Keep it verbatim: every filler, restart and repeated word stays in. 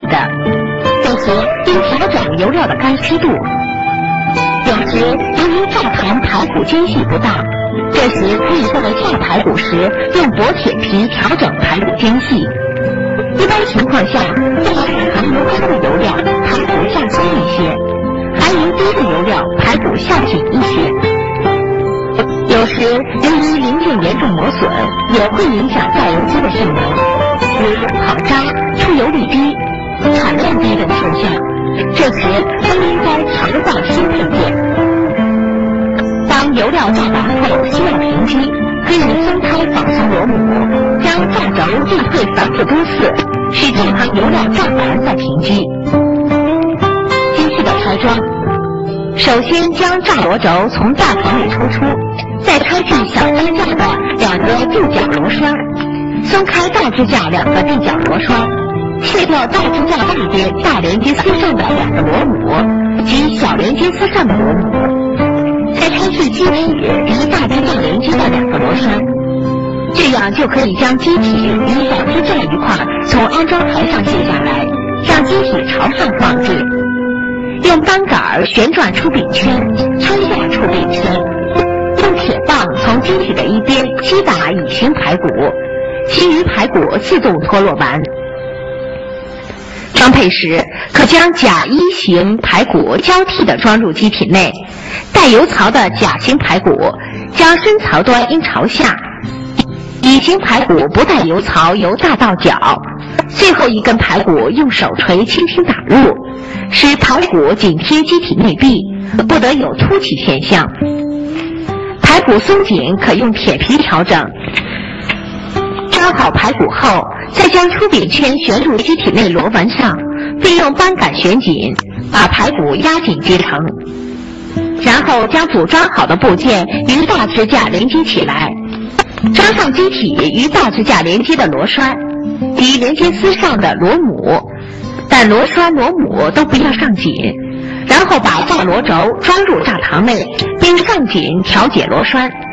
的。这时应调整油料的干湿度。有时由于炸糖排骨间隙不大，这时可以作为炸排骨时用薄铁皮调整排骨间隙。一般情况下，用含油高的油料，排骨下松一些；含油低的油料，排骨下紧一些。有时由于零件严重磨损，也会影响榨油机的性能，如跑渣、出油率低、产量低等现象。这时都应该常换新配件。当油料炸完后需要平机，可以松开仿松螺母，将炸轴进退反复多次，使这盘油料炸完再平机。机器的拆装，首先将炸螺轴从炸膛里抽出，再拆去小支架的两个柱脚螺栓，松开大支架两个地脚螺栓，卸掉大支架外边大连接丝上的两个螺母及小连接丝上的螺母，再拆去机体与大支架连接的两个螺栓，这样就可以将机体与小支架一块从安装台上卸下来，让机体朝上放置。用扳杆旋转出柄圈，拆下出柄圈，用铁棒从机体的一边击打乙型排骨，其余排骨自动脱落完。装配时，可将甲一型排骨交替地装入机体内，带油槽的甲型排骨将深槽端应朝下，乙型排骨不带油槽由大到脚，最后一根排骨用手锤轻轻打入，使排骨紧贴机体内壁，不得有凸起现象。排骨松紧可用铁皮调整。装好排骨后，再将出柄圈旋入机体内螺纹上，并用扳杆旋紧，把排骨压紧接成。然后将组装好的部件与大支架连接起来，装上机体与大支架连接的螺栓及连接丝上的螺母，但螺栓螺母都不要上紧。然后把炸螺轴装入炸膛内，并上紧调节螺栓。